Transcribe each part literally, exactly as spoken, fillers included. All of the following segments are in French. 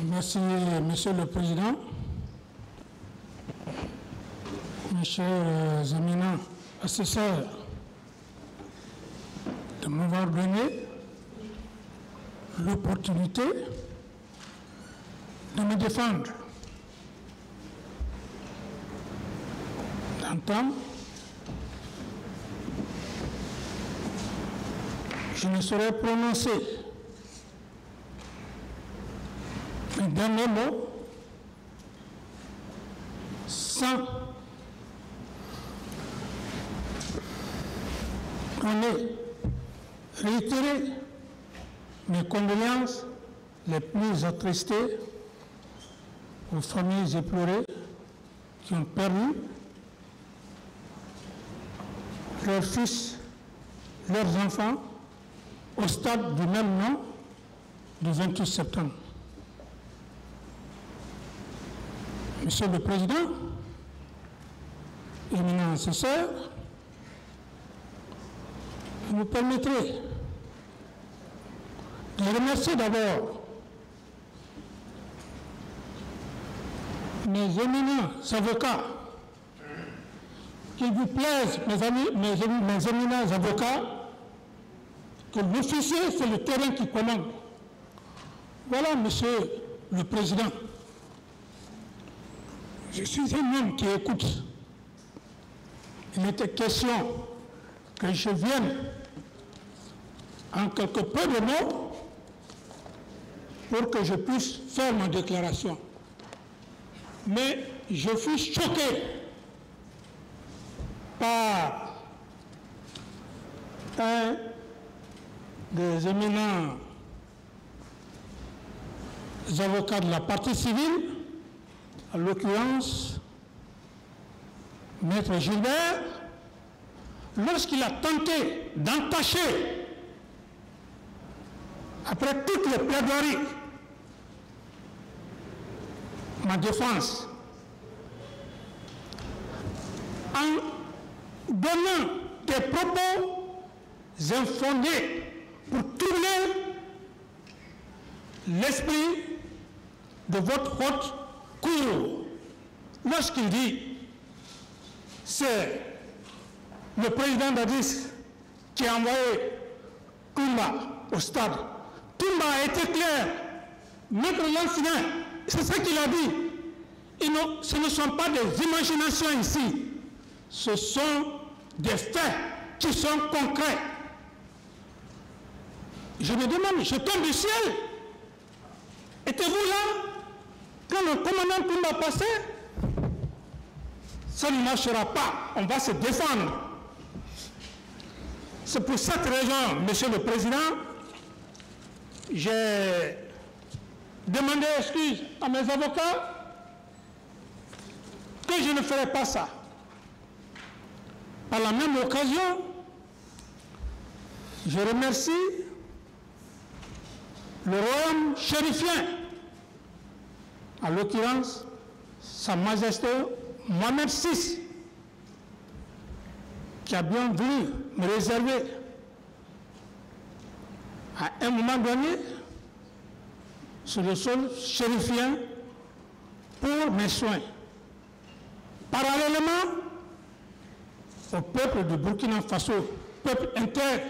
Merci, Monsieur le Président. Mes chers éminents assesseurs, de m'avoir donné l'opportunité de me défendre, d'entendre. Je ne saurais prononcer un dernier mot sans donner, réitérer mes condoléances les plus attristées aux familles éplorées qui ont perdu leurs fils, leurs enfants au stade du même nom du vingt-huit septembre. Monsieur le Président, éminents assesseurs, vous me permettrez de remercier d'abord mes éminents avocats. Qu'il vous plaise, mes amis, mes, mes éminents avocats, que l'officier, c'est le terrain qui commande. Voilà, Monsieur le Président. Je suis un homme qui écoute. Il était question que je vienne en quelque peu de mots pour que je puisse faire ma déclaration. Mais je fus choqué par un des éminents avocats de la partie civile, en l'occurrence, Maître Gilbert, lorsqu'il a tenté d'entacher, après toutes les plaidoiries, ma défense, en donnant des propos infondés pour tourner l'esprit de votre haute cour. Lorsqu'il dit c'est le président Dadis qui a envoyé Toumba au stade. Toumba a été clair. Maître Lansina, c'est ce qu'il a dit. Et non, ce ne sont pas des imaginations ici. Ce sont des faits qui sont concrets. Je me demande, je tombe du ciel. Étiez-vous là quand le commandant Toumba passait? Ça ne marchera pas. On va se défendre. C'est pour cette raison, Monsieur le Président, j'ai demandé excuse à mes avocats que je ne ferai pas ça. Par la même occasion, je remercie le royaume chérifien, en l'occurrence, Sa Majesté Mohamed six, qui a bien voulu me réserver à un moment donné sur le sol chérifien pour mes soins. Parallèlement au peuple de Burkina Faso, peuple intègre,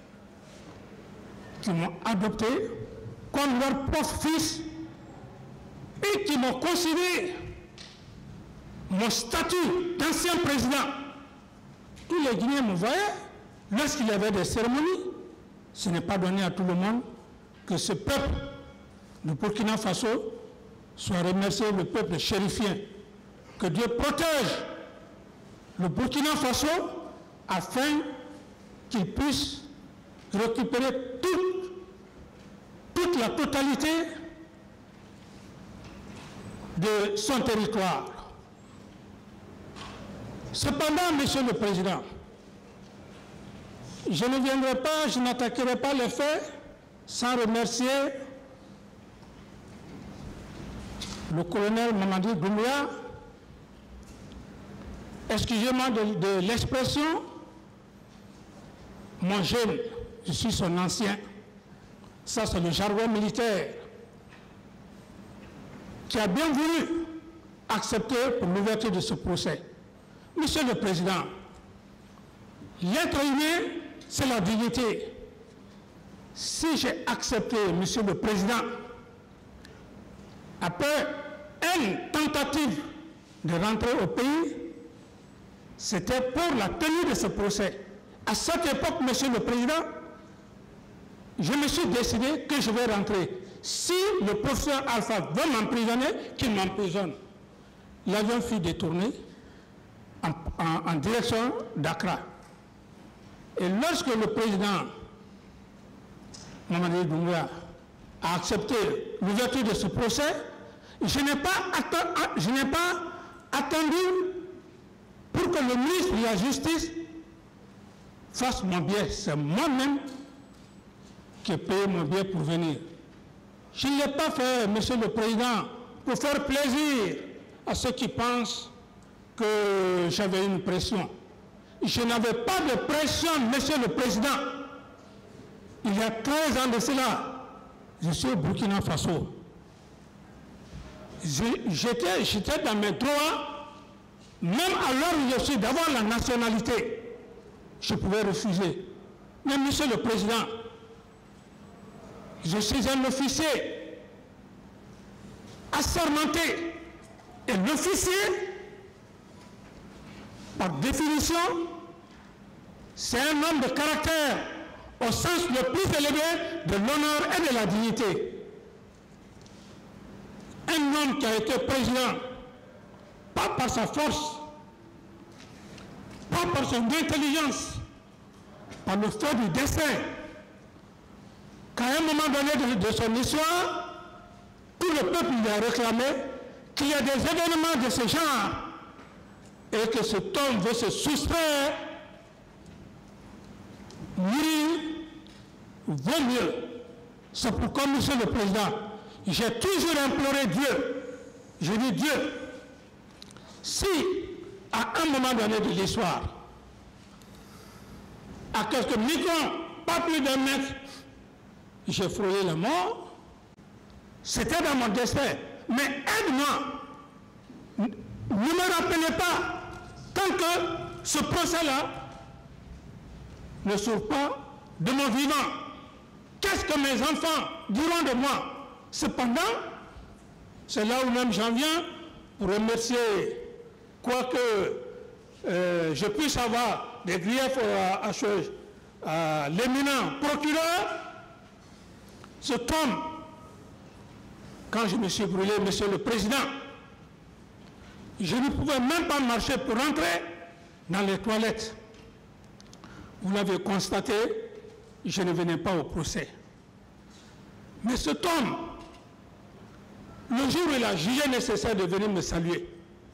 qui m'ont adopté comme leur propre fils et qui m'ont considéré mon statut d'ancien président. Tous les Guinéens me voyaient, lorsqu'il y avait des cérémonies, ce n'est pas donné à tout le monde que ce peuple de Burkina Faso soit remercié, le peuple chérifien. Que Dieu protège le Burkina Faso afin qu'il puisse récupérer toute, toute la totalité de son territoire. Cependant, Monsieur le Président, je ne viendrai pas, je n'attaquerai pas les faits sans remercier le colonel Mamadi Doumbouya. Excusez-moi de, de l'expression, mon jeune, je suis son ancien. Ça, c'est le jargon militaire. qui a bien voulu accepter pour l'ouverture de ce procès. Monsieur le Président, l'être humain, c'est la dignité. Si j'ai accepté, Monsieur le Président, après une tentative de rentrer au pays, c'était pour la tenue de ce procès. À cette époque, Monsieur le Président, je me suis décidé que je vais rentrer. Si le professeur Alpha veut m'emprisonner, qu'il m'emprisonne. L'avion fut détourné en, en, en direction d'Accra. Et lorsque le président Mamadi Doumbouya a accepté l'ouverture de ce procès, je n'ai pas, je n'ai pas attendu pour que le ministre de la Justice fasse mon billet. C'est moi-même qui ai payé mon billet pour venir. Je ne l'ai pas fait, Monsieur le Président, pour faire plaisir à ceux qui pensent que j'avais une pression. Je n'avais pas de pression, Monsieur le Président. Il y a treize ans de cela, je suis au Burkina Faso. J'étais j'étais dans mes droits, même alors où je suis d'avoir la nationalité. Je pouvais refuser. Mais Monsieur le Président, je suis un officier assermenté. Et l'officier, par définition, c'est un homme de caractère au sens le plus élevé de l'honneur et de la dignité. Un homme qui a été président, pas par sa force, pas par son intelligence, par le fait du destin, qu'à un moment donné de, de son histoire, tout le peuple lui a réclamé qu'il y a des événements de ce genre et que cet homme veut se soustraire, lui, vaut mieux. C'est pourquoi, Monsieur le Président, j'ai toujours imploré Dieu. Je dis Dieu, si à un moment donné de l'histoire, à quelques microns, pas plus d'un mètre, j'ai frôlé la mort, c'était dans mon destin. Mais aide-moi, ne me rappelez pas, tant que ce procès-là ne sort pas de mon vivant. Qu'est-ce que mes enfants diront de moi? Cependant, c'est là où même j'en viens pour remercier, quoique euh, je puisse avoir des griefs à, à, à l'éminent procureur, cet homme, quand je me suis brûlé, Monsieur le Président, je ne pouvais même pas marcher pour entrer dans les toilettes. Vous l'avez constaté, je ne venais pas au procès. Mais cet homme, le jour où il a jugé nécessaire de venir me saluer,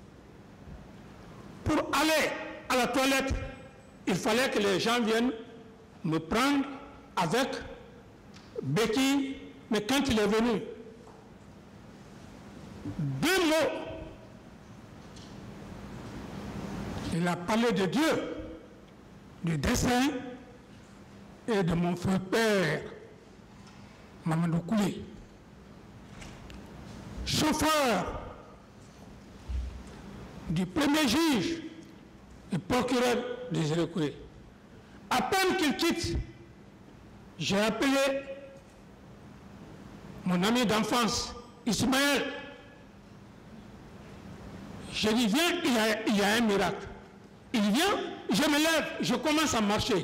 pour aller à la toilette, il fallait que les gens viennent me prendre avec béquille, mais quand il est venu, deux mots, il a parlé de Dieu, du dessein et de mon frère père, Mamadou Koulé, chauffeur du premier juge et procureur de Géré Koulé. À peine qu'il quitte, j'ai appelé mon ami d'enfance, Ismaël. Je dis, viens, il y a, il y a un miracle. Il vient, je me lève, je commence à marcher.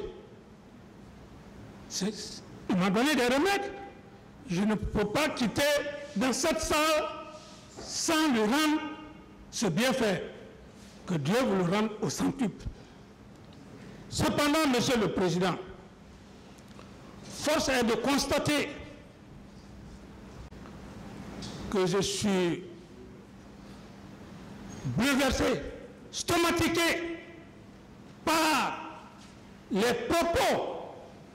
Il m'a donné des remèdes. Je ne peux pas quitter dans cette salle sans lui rendre ce bienfait. Que Dieu vous le rende au centuple. Cependant, Monsieur le Président, force est de constater que je suis bouleversé, stomatiqué par les propos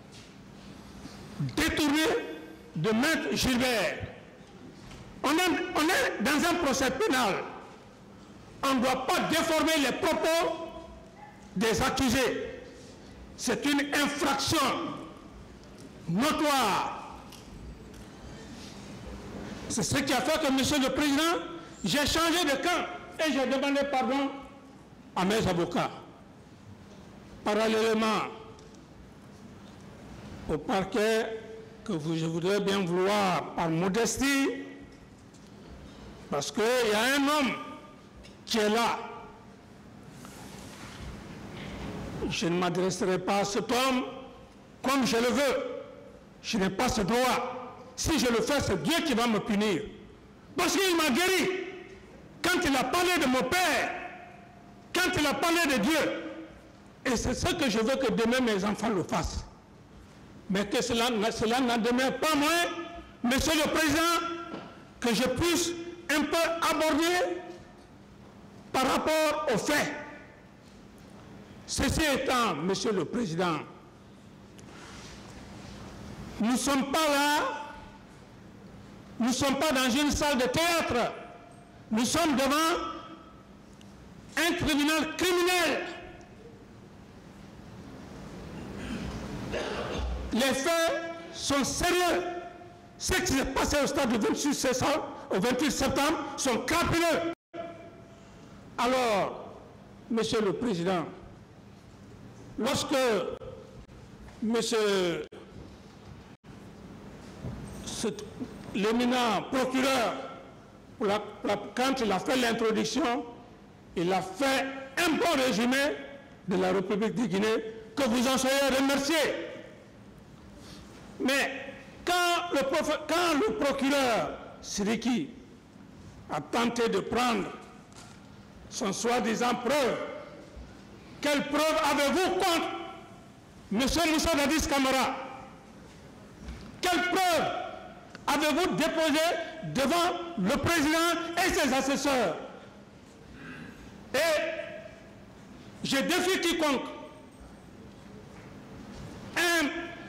détournés de Maître Gilbert. On est, on est dans un procès pénal. On ne doit pas déformer les propos des accusés. C'est une infraction notoire. C'est ce qui a fait que, Monsieur le Président, j'ai changé de camp et j'ai demandé pardon à mes avocats. Parallèlement au parquet que vous, je voudrais bien vouloir par modestie, parce qu'il y a un homme qui est là. Je ne m'adresserai pas à cet homme comme je le veux. Je n'ai pas ce droit. Si je le fais, c'est Dieu qui va me punir. Parce qu'il m'a guéri. Quand il a parlé de mon Père, quand il a parlé de Dieu, et c'est ce que je veux que demain mes enfants le fassent. Mais que cela, cela n'en demeure pas moins, Monsieur le Président, que je puisse un peu aborder par rapport aux faits. Ceci étant, Monsieur le Président, nous ne sommes pas là, nous ne sommes pas dans une salle de théâtre, nous sommes devant un tribunal criminel. Les faits sont sérieux. Ce qui s'est passé au stade du vingt-huit septembre sont crapuleux. Alors, Monsieur le Président, lorsque Monsieur l'éminent procureur, pour la, pour la, quand il a fait l'introduction, il a fait un bon résumé de la République de Guinée, que vous en soyez remerciés. Mais quand le, quand le procureur Siriki a tenté de prendre son soi-disant preuve, quelle preuve avez-vous contre M. Moussa Dadis Camara? Quelle preuve avez-vous déposé devant le président et ses assesseurs? Et je défie quiconque. Un,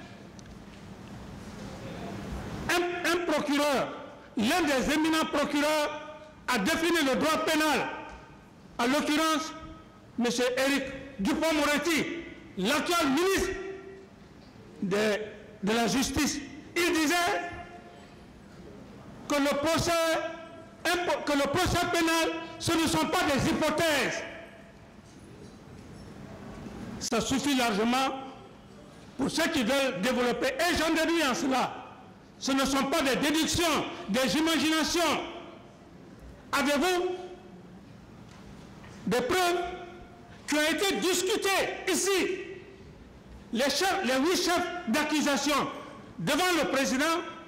un, un procureur, l'un des éminents procureurs, a défini le droit pénal. En l'occurrence, M. Éric Dupond-Moretti, l'actuel ministre de, de la Justice. Il disait que le procès, que le procès pénal, ce ne sont pas des hypothèses. Ça suffit largement pour ceux qui veulent développer. Et j'en déduis en cela. Ce ne sont pas des déductions, des imaginations. Avez-vous des preuves qui ont été discutées ici? Les, chefs, les huit chefs d'accusation devant le président,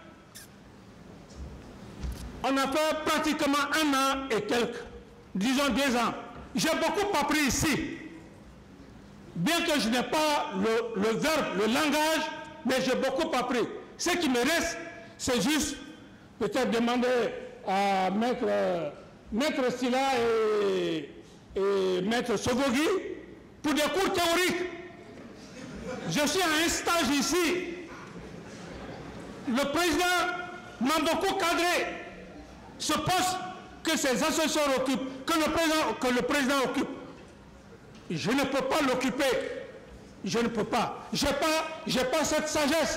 on a fait pratiquement un an et quelques, disons deux ans. J'ai beaucoup appris ici. Bien que je n'ai pas le, le verbe, le langage, mais j'ai beaucoup appris. Ce qui me reste, c'est juste peut-être demander à Maître, Maître Silla et, et Maître Sovogui pour des cours théoriques. Je suis à un stage ici. Le président m'a beaucoup cadré. Ce poste que ses assesseurs occupent, que le président, que le président occupe, je ne peux pas l'occuper. Je ne peux pas. Je n'ai pas, j'ai pas cette sagesse.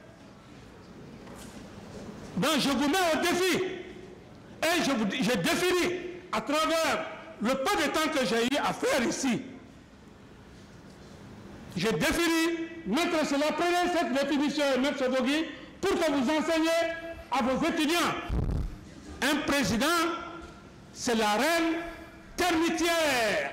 Donc je vous mets au défi. Et je, vous, je définis à travers le peu de temps que j'ai eu à faire ici. Je définis, Maître Silla, prenez cette définition, Maître Sovogui, pour que vous enseignez à vos étudiants. Un président, c'est la reine termitière.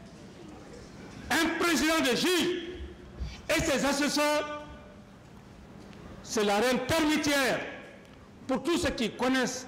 Un président de juge et ses assesseurs, c'est la reine termitière. Pour tous ceux qui connaissent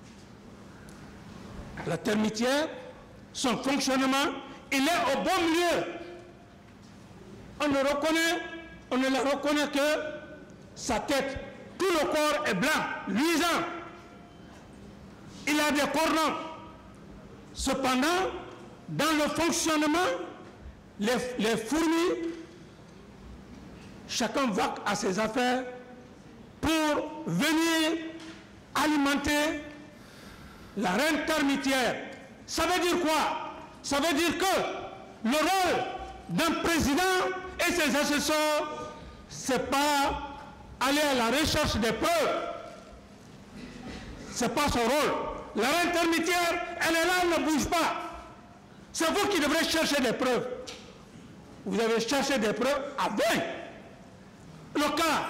la termitière, son fonctionnement, il est au bon milieu. On ne reconnaît, on ne la reconnaît que sa tête. Tout le corps est blanc, luisant. Il a des cordons. Cependant, dans le fonctionnement, les, les fourmis, chacun va à ses affaires pour venir alimenter la reine termitière. Ça veut dire quoi? Ça veut dire que le rôle d'un président et ses assesseurs, c'est pas aller à la recherche des preuves. Ce n'est pas son rôle. La reine termitière, elle est là, elle ne bouge pas. C'est vous qui devrez chercher des preuves. Vous avez cherché des preuves à vain. Le cas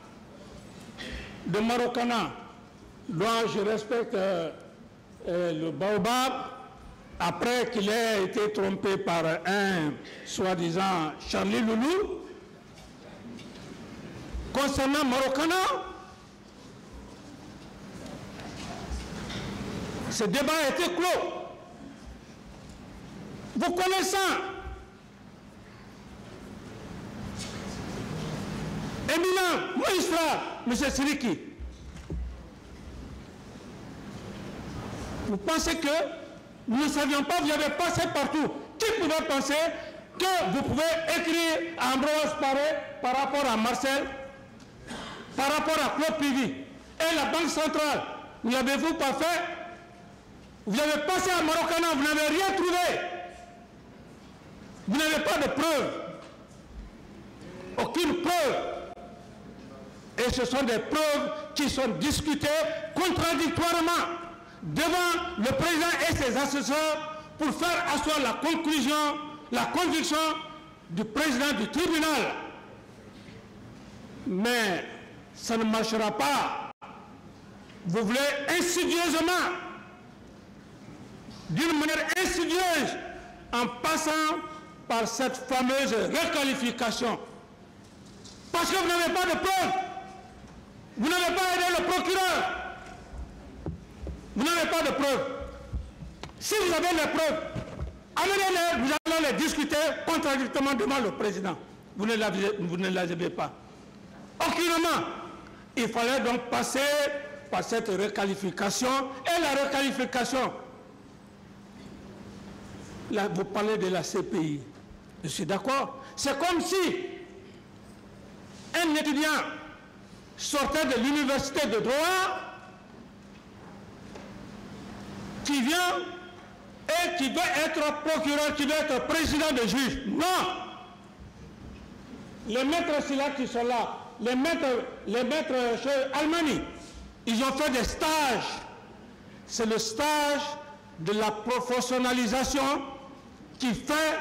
de Marokana, dont je respecte euh, euh, le baobab, après qu'il ait été trompé par un soi-disant Charlie Loulou, concernant Marokana, ce débat a été clos. Vous connaissez éminent magistrat, M. Siriki, vous pensez que nous ne savions pas, vous avez passé partout. Qui pouvait penser que vous pouvez écrire à Ambroise Paré par rapport à Marcel, par rapport à Claude Pivy et la Banque centrale? Vous l'avez-vous pas fait? Vous avez passé à Marokana, vous n'avez rien trouvé. Vous n'avez pas de preuves. Aucune preuve. Et ce sont des preuves qui sont discutées contradictoirement devant le président et ses assesseurs pour faire asseoir la conclusion, la conviction du président du tribunal. Mais ça ne marchera pas. Vous voulez insidieusement, d'une manière insidieuse, en passant par cette fameuse requalification. Parce que vous n'avez pas de preuves. Vous n'avez pas aidé le procureur. Vous n'avez pas de preuves. Si vous avez les preuves, amenez-les, nous allons les discuter contradictoirement devant le président. Vous ne les avez pas. Aucunement. Il fallait donc passer par cette requalification. Et la requalification, là, vous parlez de la C P I. Je suis d'accord. C'est comme si un étudiant sortait de l'université de droit qui vient et qui veut être procureur, qui veut être président de juge. Non. Les maîtres Silla qui sont là, les maîtres, les maîtres chez Almani, ils ont fait des stages. C'est le stage de la professionnalisation qui fait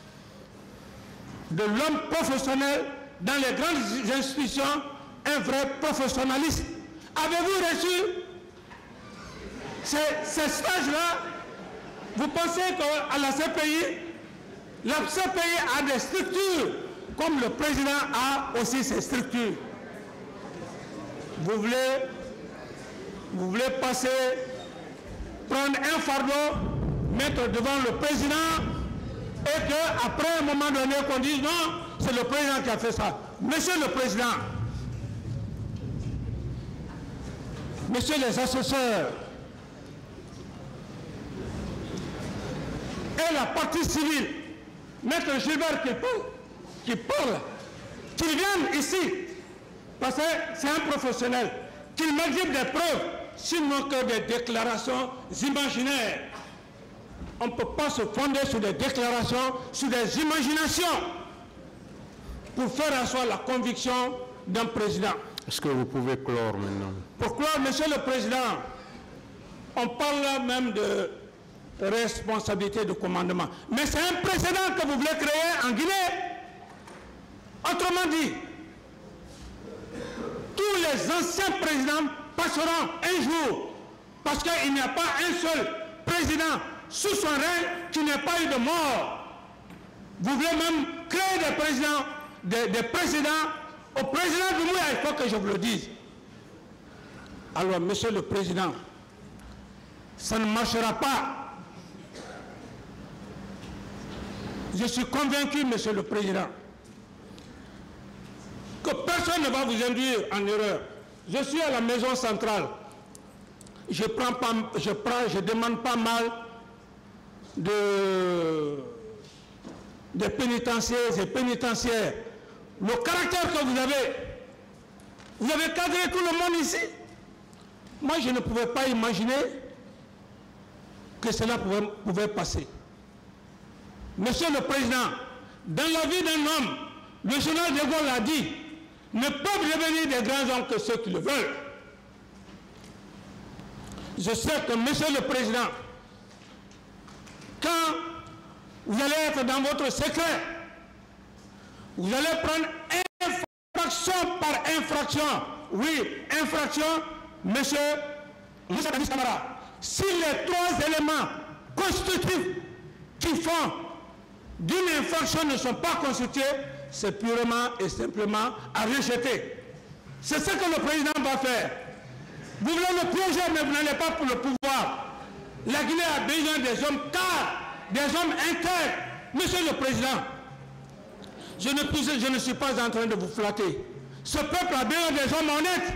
de l'homme professionnel dans les grandes institutions un vrai professionnaliste. Avez-vous reçu ces, ces stages-là? Vous pensez qu'à la C P I, la C P I a des structures, comme le président a aussi ses structures. Vous voulez, vous voulez passer, prendre un fardeau, mettre devant le président, et qu'après un moment donné, qu'on dise non, c'est le président qui a fait ça. Monsieur le président, messieurs les assesseurs, et la partie civile, maître Gilbert qui parle, qui parle, qu'il vienne ici, parce que c'est un professionnel, qu'il m'exhibe des preuves, sinon que des déclarations imaginaires. On ne peut pas se fonder sur des déclarations, sur des imaginations, pour faire asseoir la conviction d'un président. Est-ce que vous pouvez clore maintenant? Pour clore, monsieur le président, on parle là même de responsabilité de commandement. Mais c'est un précédent que vous voulez créer en Guinée. Autrement dit, tous les anciens présidents passeront un jour, parce qu'il n'y a pas un seul président sous son règne qui n'ait pas eu de mort. Vous voulez même créer des présidents, des, des présidents. Au président du Mouya, il faut que je vous le dise. Alors, monsieur le président, ça ne marchera pas. Je suis convaincu, monsieur le président, que personne ne va vous induire en erreur. Je suis à la maison centrale. Je prends pas, je prends, je demande pas mal de, de pénitenciers et pénitentiaires. Le caractère que vous avez, vous avez cadré tout le monde ici. Moi, je ne pouvais pas imaginer que cela pouvait, pouvait passer. Monsieur le Président, dans la vie d'un homme, le général de Gaulle l'a dit, ne peuvent devenir des grands hommes que ceux qui le veulent. Je sais que, Monsieur le Président, quand vous allez être dans votre secret, vous allez prendre infraction par infraction. Oui, infraction, Monsieur Moussa Kamara. Si les trois éléments constitutifs qui font d'une infraction ne sont pas constitués, c'est purement et simplement à rejeter. C'est ce que le président va faire. Vous voulez le piéger, mais vous n'allez pas pour le pouvoir. La Guinée a besoin des hommes cadres, des hommes intègres. Monsieur le Président, je ne, je ne suis pas en train de vous flatter. Ce peuple a besoin des hommes honnêtes.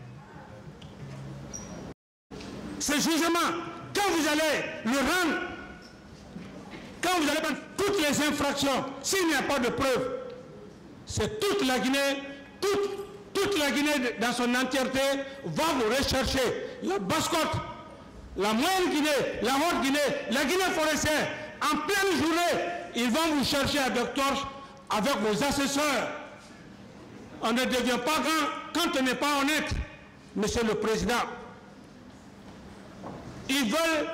Ce jugement, quand vous allez le rendre, quand vous allez prendre toutes les infractions, s'il n'y a pas de preuves, c'est toute la Guinée, toute, toute la Guinée dans son entièreté va vous rechercher. La Basse-Côte, la Moyenne Guinée, la Haute Guinée, la Guinée forestière, en pleine journée, ils vont vous chercher avec torche, avec vos assesseurs. On ne devient pas grand quand on n'est pas honnête, Monsieur le Président. Ils veulent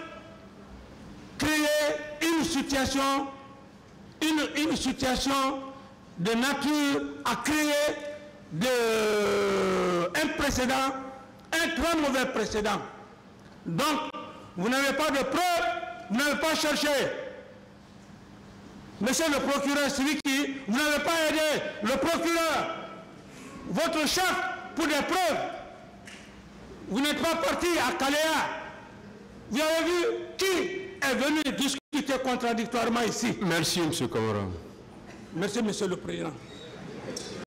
créer une situation, une, une situation de nature à créer de, un précédent, un très mauvais précédent. Donc, vous n'avez pas de preuves, vous n'avez pas cherché. Monsieur le procureur Siliki, vous n'avez pas aidé le procureur, votre chef, pour des preuves. Vous n'êtes pas parti à Kaléa. Vous avez vu qui est venu discuter contradictoirement ici? Merci, M. Kamara. Merci, Monsieur le Président.